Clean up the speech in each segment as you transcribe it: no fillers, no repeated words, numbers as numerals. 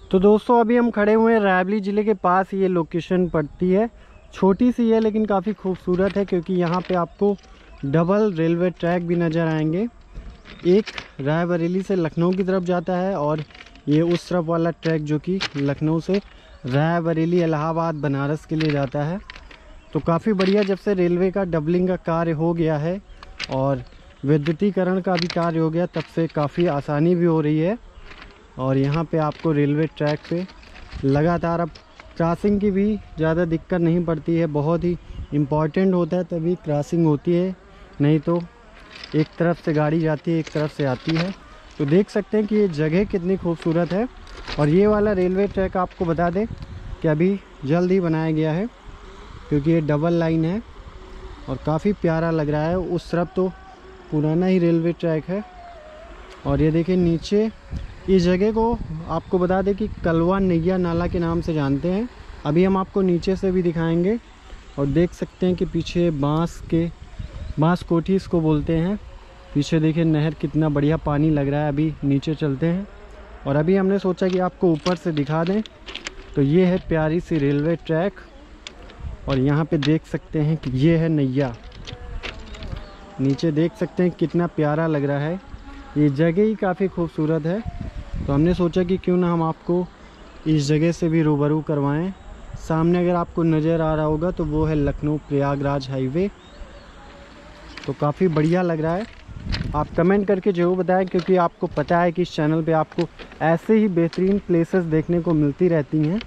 तो दोस्तों अभी हम खड़े हुए हैं रायबरेली ज़िले के पास। ये लोकेशन पड़ती है, छोटी सी है लेकिन काफ़ी खूबसूरत है, क्योंकि यहाँ पे आपको डबल रेलवे ट्रैक भी नज़र आएंगे। एक रायबरेली से लखनऊ की तरफ जाता है और ये उस तरफ वाला ट्रैक जो कि लखनऊ से रायबरेली, इलाहाबाद, बनारस के लिए जाता है। तो काफ़ी बढ़िया, जब से रेलवे का डबलिंग का कार्य हो गया है और विद्युतीकरण का भी कार्य हो गया, तब से काफ़ी आसानी भी हो रही है। और यहाँ पे आपको रेलवे ट्रैक पे लगातार अब क्रॉसिंग की भी ज़्यादा दिक्कत नहीं पड़ती है। बहुत ही इम्पॉर्टेंट होता है तभी क्रॉसिंग होती है, नहीं तो एक तरफ से गाड़ी जाती है, एक तरफ से आती है। तो देख सकते हैं कि ये जगह कितनी खूबसूरत है। और ये वाला रेलवे ट्रैक आपको बता दें कि अभी जल्द ही बनाया गया है, क्योंकि ये डबल लाइन है और काफ़ी प्यारा लग रहा है। उस तरफ तो पुराना ही रेलवे ट्रैक है। और ये देखिए नीचे, इस जगह को आपको बता दें कि कलवा नैया नाला के नाम से जानते हैं। अभी हम आपको नीचे से भी दिखाएंगे। और देख सकते हैं कि पीछे बांस कोठी इसको बोलते हैं। पीछे देखिए नहर, कितना बढ़िया पानी लग रहा है। अभी नीचे चलते हैं और अभी हमने सोचा कि आपको ऊपर से दिखा दें। तो ये है प्यारी सी रेलवे ट्रैक और यहाँ पे देख सकते हैं कि ये है नैया। नीचे देख सकते हैं कितना प्यारा लग रहा है। ये जगह ही काफ़ी खूबसूरत है, तो हमने सोचा कि क्यों ना हम आपको इस जगह से भी रूबरू करवाएं। सामने अगर आपको नज़र आ रहा होगा तो वो है लखनऊ प्रयागराज हाईवे। तो काफ़ी बढ़िया लग रहा है। आप कमेंट करके ज़रूर बताएं, क्योंकि आपको पता है कि इस चैनल पे आपको ऐसे ही बेहतरीन प्लेसेस देखने को मिलती रहती हैं।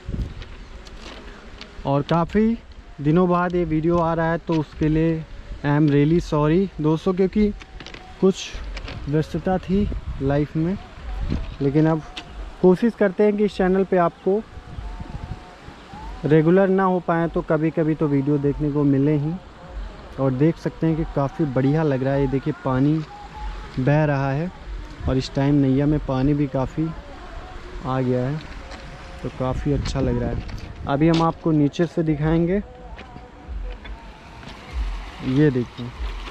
और काफ़ी दिनों बाद ये वीडियो आ रहा है, तो उसके लिए आई एम रियली सॉरी दोस्तों, क्योंकि कुछ व्यस्तता थी लाइफ में। लेकिन अब कोशिश करते हैं कि इस चैनल पे आपको रेगुलर ना हो पाए तो कभी कभी तो वीडियो देखने को मिले ही। और देख सकते हैं कि काफ़ी बढ़िया लग रहा है। ये देखिए पानी बह रहा है और इस टाइम नैया में पानी भी काफ़ी आ गया है, तो काफ़ी अच्छा लग रहा है। अभी हम आपको नीचे से दिखाएंगे। ये देखिए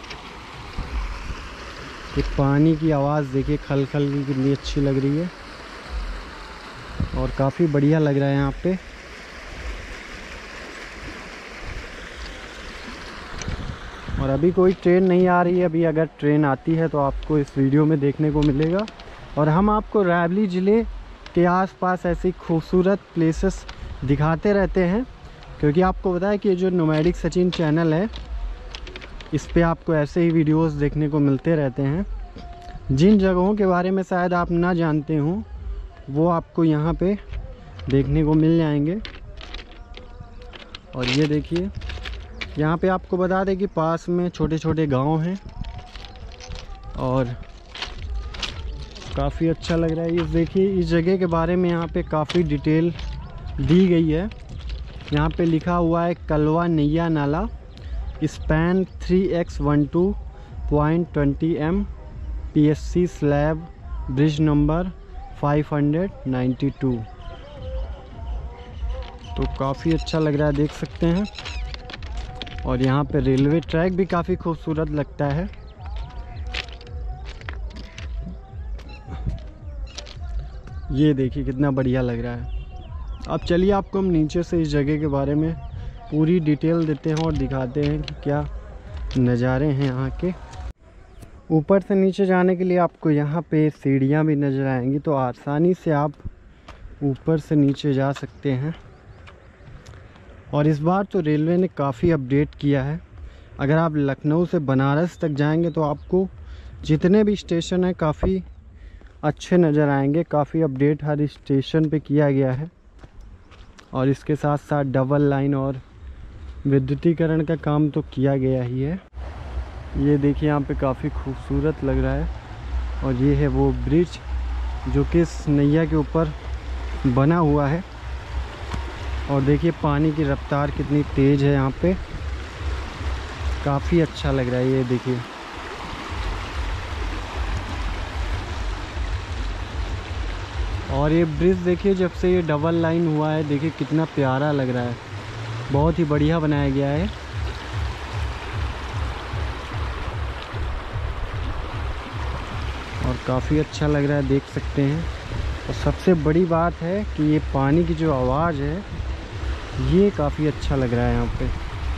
कि पानी की आवाज़ देखिए, खल खल की कितनी अच्छी लग रही है और काफ़ी बढ़िया लग रहा है यहाँ पे। और अभी कोई ट्रेन नहीं आ रही है। अभी अगर ट्रेन आती है तो आपको इस वीडियो में देखने को मिलेगा। और हम आपको रायबरेली ज़िले के आसपास ऐसी खूबसूरत प्लेसेस दिखाते रहते हैं, क्योंकि आपको पता है कि ये जो नोमैडिक सचिन चैनल है, इस पे आपको ऐसे ही वीडियोस देखने को मिलते रहते हैं। जिन जगहों के बारे में शायद आप ना जानते हों, वो आपको यहाँ पे देखने को मिल जाएंगे। और ये देखिए, यहाँ पे आपको बता दें कि पास में छोटे छोटे गांव हैं और काफ़ी अच्छा लग रहा है। ये देखिए, इस जगह के बारे में यहाँ पे काफ़ी डिटेल दी गई है। यहाँ पे लिखा हुआ है कलवा नैया नाला, span 3x12.20 m, PSC slab, bridge number 592। तो काफ़ी अच्छा लग रहा है, देख सकते हैं। और यहाँ पे रेलवे ट्रैक भी काफ़ी खूबसूरत लगता है। ये देखिए कितना बढ़िया लग रहा है। अब चलिए आपको हम नीचे से इस जगह के बारे में पूरी डिटेल देते हैं और दिखाते हैं कि क्या नज़ारे हैं यहाँ के। ऊपर से नीचे जाने के लिए आपको यहाँ पे सीढ़ियाँ भी नज़र आएंगी, तो आसानी से आप ऊपर से नीचे जा सकते हैं। और इस बार तो रेलवे ने काफ़ी अपडेट किया है। अगर आप लखनऊ से बनारस तक जाएंगे तो आपको जितने भी स्टेशन हैं काफ़ी अच्छे नज़र आएंगे। काफ़ी अपडेट हर स्टेशन पे किया गया है। और इसके साथ साथ डबल लाइन और विद्युतीकरण का काम तो किया गया ही है। ये देखिए यहाँ पे काफ़ी खूबसूरत लग रहा है। और ये है वो ब्रिज जो कि इस नैया के ऊपर बना हुआ है। और देखिए पानी की रफ्तार कितनी तेज़ है यहाँ पे, काफ़ी अच्छा लग रहा है। ये देखिए, और ये ब्रिज देखिए, जब से ये डबल लाइन हुआ है, देखिए कितना प्यारा लग रहा है। बहुत ही बढ़िया बनाया गया है। और काफ़ी अच्छा लग रहा है, देख सकते हैं। और सबसे बड़ी बात है कि ये पानी की जो आवाज़ है ये काफ़ी अच्छा लग रहा है यहाँ पे।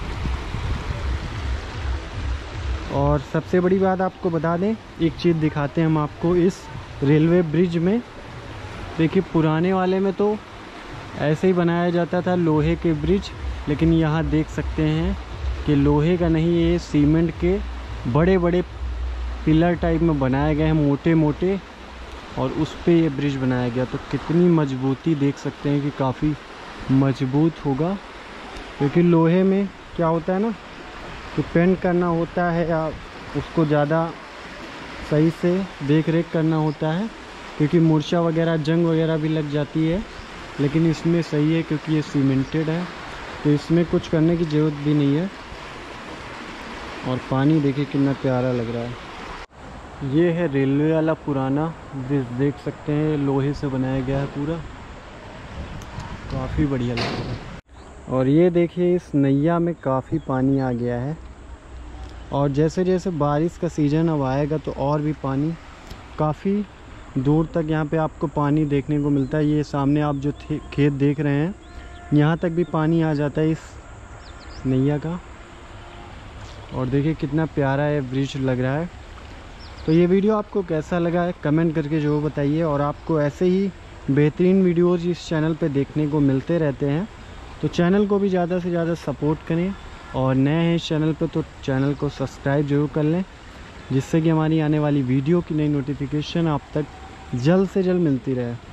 और सबसे बड़ी बात आपको बता दें, एक चीज़ दिखाते हैं हम आपको इस रेलवे ब्रिज में। देखिए पुराने वाले में तो ऐसे ही बनाया जाता था लोहे के ब्रिज, लेकिन यहाँ देख सकते हैं कि लोहे का नहीं, ये सीमेंट के बड़े बड़े पिलर टाइप में बनाए गए हैं, मोटे मोटे, और उस पे ये ब्रिज बनाया गया। तो कितनी मजबूती देख सकते हैं कि काफ़ी मजबूत होगा, क्योंकि लोहे में क्या होता है ना कि पेंट करना होता है या उसको ज़्यादा सही से देख रेख करना होता है, क्योंकि मूर्छा वगैरह जंग वगैरह भी लग जाती है। लेकिन इसमें सही है क्योंकि ये सीमेंटेड है, तो इसमें कुछ करने की ज़रूरत भी नहीं है। और पानी देखिए कितना प्यारा लग रहा है। ये है रेलवे वाला पुराना ब्रिज, देख सकते हैं लोहे से बनाया गया है पूरा, काफ़ी बढ़िया लग रहा है। और ये देखिए इस नैया में काफ़ी पानी आ गया है, और जैसे जैसे बारिश का सीज़न अब आएगा तो और भी पानी काफ़ी दूर तक यहाँ पे आपको पानी देखने को मिलता है। ये सामने आप जो खेत देख रहे हैं, यहाँ तक भी पानी आ जाता है इस नैया का। और देखिए कितना प्यारा ये ब्रिज लग रहा है। तो ये वीडियो आपको कैसा लगा है कमेंट करके ज़रूर बताइए, और आपको ऐसे ही बेहतरीन वीडियोज़ इस चैनल पे देखने को मिलते रहते हैं, तो चैनल को भी ज़्यादा से ज़्यादा सपोर्ट करें। और नए हैं इस चैनल पे तो चैनल को सब्सक्राइब जरूर कर लें, जिससे कि हमारी आने वाली वीडियो की नई नोटिफिकेशन आप तक जल्द से जल्द मिलती रहे।